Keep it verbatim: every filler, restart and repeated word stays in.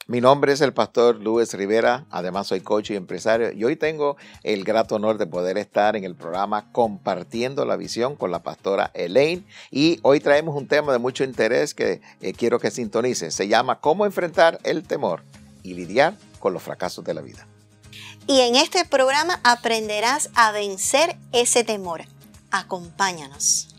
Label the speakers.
Speaker 1: Mi nombre es el pastor Luis Rivera, además soy coach y empresario y hoy tengo el grato honor de poder estar en el programa Compartiendo la Visión con la pastora Elaine y hoy traemos un tema de mucho interés que eh, quiero que sintonice. Se llama ¿Cómo enfrentar el temor y lidiar con los fracasos de la vida?
Speaker 2: Y en este programa aprenderás a vencer ese temor. Acompáñanos.